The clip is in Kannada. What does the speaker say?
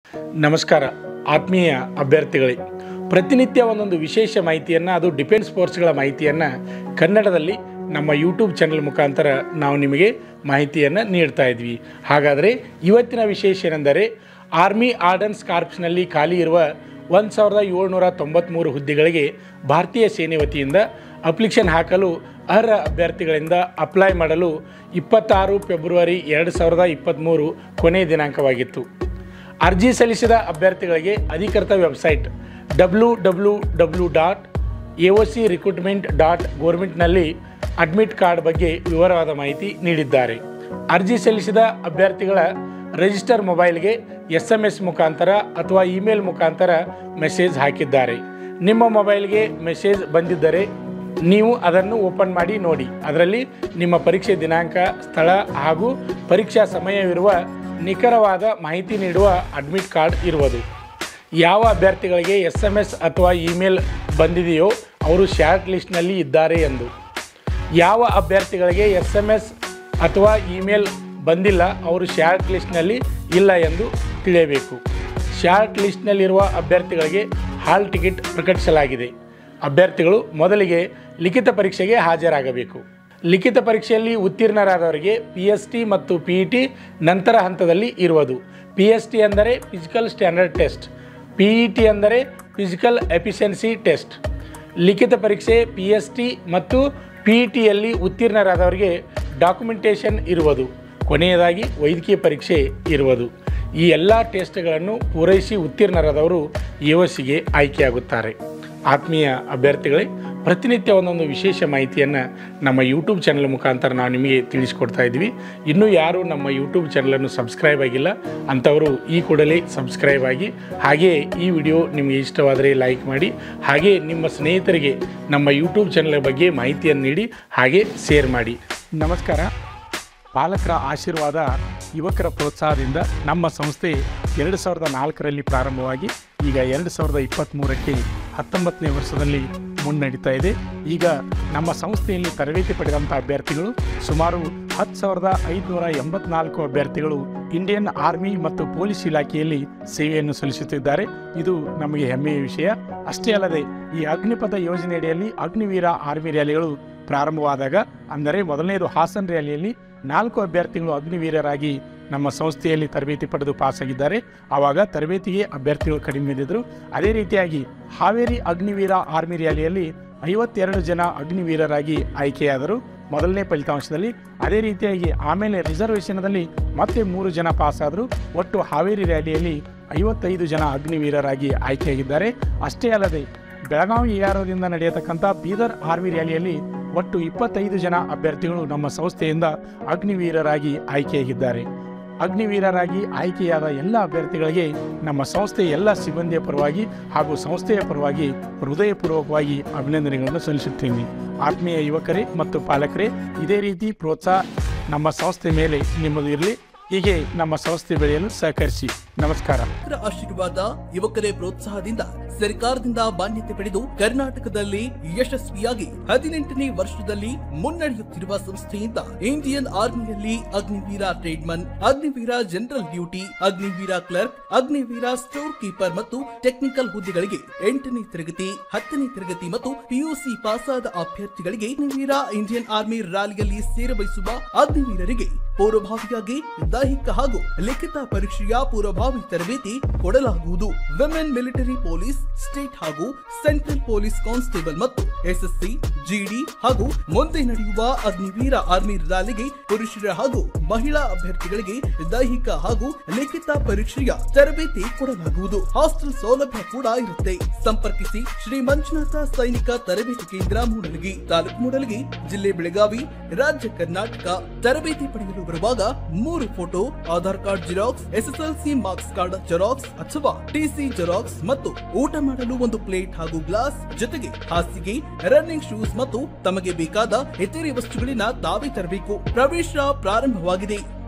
ನಮಸ್ಕಾರ ಆತ್ಮೀಯ ಅಭ್ಯರ್ಥಿಗಳೇ, ಪ್ರತಿನಿತ್ಯ ಒಂದೊಂದು ವಿಶೇಷ ಮಾಹಿತಿಯನ್ನು, ಅದು ಡಿಫೆನ್ಸ್ ಫೋರ್ಸ್ಗಳ ಮಾಹಿತಿಯನ್ನು ಕನ್ನಡದಲ್ಲಿ ನಮ್ಮ ಯೂಟ್ಯೂಬ್ ಚಾನಲ್ ಮುಖಾಂತರ ನಾವು ನಿಮಗೆ ಮಾಹಿತಿಯನ್ನು ನೀಡ್ತಾ ಇದ್ವಿ. ಹಾಗಾದರೆ ಇವತ್ತಿನ ವಿಶೇಷ ಏನೆಂದರೆ, ಆರ್ಮಿ ಆರ್ಡನ್ಸ್ ಕಾರ್ಪ್ಸ್ನಲ್ಲಿ ಖಾಲಿ ಇರುವ 1793 ಹುದ್ದೆಗಳಿಗೆ ಭಾರತೀಯ ಸೇನೆ ವತಿಯಿಂದ ಅಪ್ಲಿಕೇಶನ್ ಹಾಕಲು ಅರ್ಹ ಅಭ್ಯರ್ಥಿಗಳಿಂದ ಅಪ್ಲೈ ಮಾಡಲು 26 ಫೆಬ್ರವರಿ 2023 ಕೊನೆಯ ದಿನಾಂಕವಾಗಿತ್ತು. ಅರ್ಜಿ ಸಲ್ಲಿಸಿದ ಅಭ್ಯರ್ಥಿಗಳಿಗೆ ಅಧಿಕೃತ ವೆಬ್ಸೈಟ್ www.aocrecruitment.government.ನಲ್ಲಿ ಅಡ್ಮಿಟ್ ಕಾರ್ಡ್ ಬಗ್ಗೆ ವಿವರವಾದ ಮಾಹಿತಿ ನೀಡಿದ್ದಾರೆ. ಅರ್ಜಿ ಸಲ್ಲಿಸಿದ ಅಭ್ಯರ್ಥಿಗಳ ರಿಜಿಸ್ಟರ್ ಮೊಬೈಲ್ಗೆ SMS ಮುಖಾಂತರ ಅಥವಾ ಇಮೇಲ್ ಮುಖಾಂತರ ಮೆಸೇಜ್ ಹಾಕಿದ್ದಾರೆ. ನಿಮ್ಮ ಮೊಬೈಲ್ಗೆ ಮೆಸೇಜ್ ಬಂದಿದ್ದರೆ ನೀವು ಅದನ್ನು ಓಪನ್ ಮಾಡಿ ನೋಡಿ. ಅದರಲ್ಲಿ ನಿಮ್ಮ ಪರೀಕ್ಷೆ ದಿನಾಂಕ, ಸ್ಥಳ ಹಾಗೂ ಪರೀಕ್ಷಾ ಸಮಯವಿರುವ ನಿಖರವಾದ ಮಾಹಿತಿ ನೀಡುವ ಅಡ್ಮಿಟ್ ಕಾರ್ಡ್ ಇರುವುದು. ಯಾವ ಅಭ್ಯರ್ಥಿಗಳಿಗೆ SMS ಅಥವಾ ಇಮೇಲ್ ಬಂದಿದೆಯೋ ಅವರು ಶಾರ್ಟ್ ಲಿಸ್ಟ್ನಲ್ಲಿ ಇದ್ದಾರೆ ಎಂದು, ಯಾವ ಅಭ್ಯರ್ಥಿಗಳಿಗೆ SMS ಅಥವಾ ಇಮೇಲ್ ಬಂದಿಲ್ಲ ಅವರು ಶಾರ್ಟ್ ಲಿಸ್ಟ್ನಲ್ಲಿ ಇಲ್ಲ ಎಂದು ತಿಳಿಯಬೇಕು. ಶಾರ್ಟ್ ಲಿಸ್ಟ್ನಲ್ಲಿರುವ ಅಭ್ಯರ್ಥಿಗಳಿಗೆ ಹಾಲ್ ಟಿಕೆಟ್ ಪ್ರಕಟಿಸಲಾಗಿದೆ. ಅಭ್ಯರ್ಥಿಗಳು ಮೊದಲಿಗೆ ಲಿಖಿತ ಪರೀಕ್ಷೆಗೆ ಹಾಜರಾಗಬೇಕು. ಲಿಖಿತ ಪರೀಕ್ಷೆಯಲ್ಲಿ ಉತ್ತೀರ್ಣರಾದವರಿಗೆ PST ಮತ್ತು PET ನಂತರ ಹಂತದಲ್ಲಿ ಇರುವುದು. PST ಅಂದರೆ ಫಿಸಿಕಲ್ ಸ್ಟ್ಯಾಂಡರ್ಡ್ ಟೆಸ್ಟ್, PET ಅಂದರೆ ಫಿಸಿಕಲ್ ಎಫಿಷಿಯನ್ಸಿ ಟೆಸ್ಟ್. ಲಿಖಿತ ಪರೀಕ್ಷೆ PST ಮತ್ತು PETಯಲ್ಲಿ ಉತ್ತೀರ್ಣರಾದವರಿಗೆ ಡಾಕ್ಯುಮೆಂಟೇಷನ್ ಇರುವುದು. ಕೊನೆಯದಾಗಿ ವೈದ್ಯಕೀಯ ಪರೀಕ್ಷೆ ಇರುವುದು. ಈ ಎಲ್ಲ ಟೆಸ್ಟ್ಗಳನ್ನು ಪೂರೈಸಿ ಉತ್ತೀರ್ಣರಾದವರು AOCಗೆ ಆಯ್ಕೆಯಾಗುತ್ತಾರೆ. ಆತ್ಮೀಯ ಅಭ್ಯರ್ಥಿಗಳೇ, ಪ್ರತಿನಿತ್ಯ ಒಂದೊಂದು ವಿಶೇಷ ಮಾಹಿತಿಯನ್ನು ನಮ್ಮ ಯೂಟ್ಯೂಬ್ ಚಾನಲ್ ಮುಖಾಂತರ ನಾವು ನಿಮಗೆ ತಿಳಿಸ್ಕೊಡ್ತಾ ಇದ್ವಿ. ಇನ್ನೂ ಯಾರು ನಮ್ಮ ಯೂಟ್ಯೂಬ್ ಚಾನಲನ್ನು ಸಬ್ಸ್ಕ್ರೈಬ್ ಆಗಿಲ್ಲ ಅಂಥವರು ಈ ಕೂಡಲೇ ಸಬ್ಸ್ಕ್ರೈಬ್ ಆಗಿ, ಹಾಗೆಯೇ ಈ ವಿಡಿಯೋ ನಿಮಗೆ ಇಷ್ಟವಾದರೆ ಲೈಕ್ ಮಾಡಿ, ಹಾಗೆ ನಿಮ್ಮ ಸ್ನೇಹಿತರಿಗೆ ನಮ್ಮ ಯೂಟ್ಯೂಬ್ ಚಾನಲ್ ಬಗ್ಗೆ ಮಾಹಿತಿಯನ್ನು ನೀಡಿ, ಹಾಗೆ ಶೇರ್ ಮಾಡಿ. ನಮಸ್ಕಾರ. ಪಾಲಕರ ಆಶೀರ್ವಾದ, ಯುವಕರ ಪ್ರೋತ್ಸಾಹದಿಂದ ನಮ್ಮ ಸಂಸ್ಥೆ 2004ರಲ್ಲಿ ಪ್ರಾರಂಭವಾಗಿ ಈಗ 2023ಕ್ಕೆ 19ನೇ ವರ್ಷದಲ್ಲಿ ಮುನ್ನಡೀತಾ ಇದೆ. ಈಗ ನಮ್ಮ ಸಂಸ್ಥೆಯಲ್ಲಿ ತರಬೇತಿ ಪಡೆದಂಥ ಅಭ್ಯರ್ಥಿಗಳು ಸುಮಾರು 10,584 ಅಭ್ಯರ್ಥಿಗಳು ಇಂಡಿಯನ್ ಆರ್ಮಿ ಮತ್ತು ಪೊಲೀಸ್ ಇಲಾಖೆಯಲ್ಲಿ ಸೇವೆಯನ್ನು ಸಲ್ಲಿಸುತ್ತಿದ್ದಾರೆ. ಇದು ನಮಗೆ ಹೆಮ್ಮೆಯ ವಿಷಯ. ಅಷ್ಟೇ ಅಲ್ಲದೆ ಈ ಅಗ್ನಿಪಥ ಯೋಜನೆಯಡಿಯಲ್ಲಿ ಅಗ್ನಿವೀರ ಆರ್ಮಿ ರ್ಯಾಲಿಗಳು ಪ್ರಾರಂಭವಾದಾಗ, ಅಂದರೆ ಮೊದಲನೇದು ಹಾಸನ್ ರ್ಯಾಲಿಯಲ್ಲಿ 4 ಅಭ್ಯರ್ಥಿಗಳು ಅಗ್ನಿವೀರರಾಗಿ ನಮ್ಮ ಸಂಸ್ಥೆಯಲ್ಲಿ ತರಬೇತಿ ಪಡೆದು ಪಾಸಾಗಿದ್ದಾರೆ. ಆವಾಗ ತರಬೇತಿಗೆ ಅಭ್ಯರ್ಥಿಗಳು ಕಡಿಮೆ ಇದ್ದರು. ಅದೇ ರೀತಿಯಾಗಿ ಹಾವೇರಿ ಅಗ್ನಿವೀರ ಆರ್ಮಿ ರ್ಯಾಲಿಯಲ್ಲಿ 52 ಜನ ಅಗ್ನಿವೀರರಾಗಿ ಆಯ್ಕೆಯಾದರು ಮೊದಲನೇ ಫಲಿತಾಂಶದಲ್ಲಿ. ಅದೇ ರೀತಿಯಾಗಿ ಆಮೇಲೆ ರಿಸರ್ವೇಷನ್ದಲ್ಲಿ ಮತ್ತೆ 3 ಜನ ಪಾಸಾದರು. ಒಟ್ಟು ಹಾವೇರಿ ರ್ಯಾಲಿಯಲ್ಲಿ 55 ಜನ ಅಗ್ನಿವೀರರಾಗಿ ಆಯ್ಕೆಯಾಗಿದ್ದಾರೆ. ಅಷ್ಟೇ ಅಲ್ಲದೆ ಬೆಳಗಾವಿ AROದಿಂದ ನಡೆಯತಕ್ಕಂಥ ಬೀದರ್ ಆರ್ಮಿ ರ್ಯಾಲಿಯಲ್ಲಿ ಒಟ್ಟು 25 ಜನ ಅಭ್ಯರ್ಥಿಗಳು ನಮ್ಮ ಸಂಸ್ಥೆಯಿಂದ ಅಗ್ನಿವೀರರಾಗಿ ಆಯ್ಕೆಯಾಗಿದ್ದಾರೆ. ಅಗ್ನಿವೀರರಾಗಿ ಆಯ್ಕೆಯಾದ ಎಲ್ಲ ಅಭ್ಯರ್ಥಿಗಳಿಗೆ ನಮ್ಮ ಸಂಸ್ಥೆಯ ಎಲ್ಲ ಸಿಬ್ಬಂದಿಯ ಪರವಾಗಿ ಹಾಗೂ ಸಂಸ್ಥೆಯ ಪರವಾಗಿ ಹೃದಯಪೂರ್ವಕವಾಗಿ ಅಭಿನಂದನೆಗಳನ್ನು ಸಲ್ಲಿಸುತ್ತೇನೆ. ಆತ್ಮೀಯ ಯುವಕರೇ ಮತ್ತು ಪಾಲಕರೇ, ಇದೇ ರೀತಿ ಪ್ರೋತ್ಸಾಹ ನಮ್ಮ ಸಂಸ್ಥೆ ಮೇಲೆ ನಿಮ್ಮದು ಇರಲಿ. ಹೀಗೆ ನಮ್ಮ ಸಂಸ್ಥೆ ಬೆಳೆಯಲು ಸಹಕರಿಸಿ. ನಮಸ್ಕಾರ. ಆಶೀರ್ವಾದ, ಯುವಕರೇ ಪ್ರೋತ್ಸಾಹದಿಂದ ಸರ್ಕಾರದಿಂದ ಮಾನ್ಯತೆ ಪಡೆದು ಕರ್ನಾಟಕದಲ್ಲಿ ಯಶಸ್ವಿಯಾಗಿ 18ನೇ ವರ್ಷದಲ್ಲಿ ಮುನ್ನಡೆಯುತ್ತಿರುವ ಸಂಸ್ಥೆಯಿಂದ ಇಂಡಿಯನ್ ಆರ್ಮಿಯಲ್ಲಿ Agniveer tradesman, Agniveer general duty, Agniveer clerk, Agniveer store keeper ಮತ್ತು ಟೆಕ್ನಿಕಲ್ ಹುದ್ದೆಗಳಿಗೆ 8ನೇ ತರಗತಿ, 10ನೇ ತರಗತಿ ಮತ್ತು PUC ಪಾಸಾದ ಅಭ್ಯರ್ಥಿಗಳಿಗೆ ಅಗ್ನಿವೀರ ಇಂಡಿಯನ್ ಆರ್ಮಿ ರ್ಯಾಲಿಯಲ್ಲಿ ಸೇರಬಯಸುವ ಅಗ್ನಿವೀರರಿಗೆ ಪೂರ್ವಭಾವಿಯಾಗಿ ದೈಹಿಕ ಹಾಗೂ ಲಿಖಿತ ಪರೀಕ್ಷೆಯ ಪೂರ್ವಭಾವಿ ತರಬೇತಿ ಕೊಡಲಾಗುವುದು. ವಿಮೆನ್ ಮಿಲಿಟರಿ ಪೊಲೀಸ್, ಸ್ಟೇಟ್ ಹಾಗೂ ಸೆಂಟ್ರಲ್ ಪೊಲೀಸ್ ಕಾನ್ಸ್ಟೇಬಲ್ ಮತ್ತು SSC, GD ಹಾಗೂ ಮುಂದೆ ನಡೆಯುವ ಅಗ್ನಿವೀರ ಆರ್ಮಿ ರ್ಯಾಲಿಗೆ ಪುರುಷರ ಹಾಗೂ ಮಹಿಳಾ ಅಭ್ಯರ್ಥಿಗಳಿಗೆ ದೈಹಿಕ ಹಾಗೂ ಲಿಖಿತ ಪರೀಕ್ಷೆಯ ತರಬೇತಿ ಕೊಡಲಾಗುವುದು. ಹಾಸ್ಟೆಲ್ ಸೌಲಭ್ಯ ಕೂಡ ಇರುತ್ತೆ. ಸಂಪರ್ಕಿಸಿ ಶ್ರೀ ಮಂಜುನಾಥ ಸೈನಿಕ ತರಬೇತಿ ಕೇಂದ್ರ, ಮೂಡಲಗಿ, ತಾಲೂಕು ಮೂಡಲಗಿ, ಜಿಲ್ಲೆ ಬೆಳಗಾವಿ, ರಾಜ್ಯ ಕರ್ನಾಟಕ. ತರಬೇತಿ ಪಡೆಯಲು ಬರುವಾಗ 3 photo, Aadhaar card xerox, SSLC marks card xerox ಅಥವಾ TC ಜೆರಾಕ್ಸ್ ಮತ್ತು ಊಟ ಮಾಡಲು 1 ಪ್ಲೇಟ್ ಹಾಗೂ ಗ್ಲಾಸ್, ಜೊತೆಗೆ ಹಾಸಿಗೆ, ರನ್ನಿಂಗ್ ಶೂಸ್ ಮತ್ತು ತಮಗೆ ಬೇಕಾದ ಇತರೆ ವಸ್ತುಗಳಿನ ತಾವೇ ತರಬೇಕು. ಪ್ರವೇಶ ಪ್ರಾರಂಭವಾಗಿದೆ.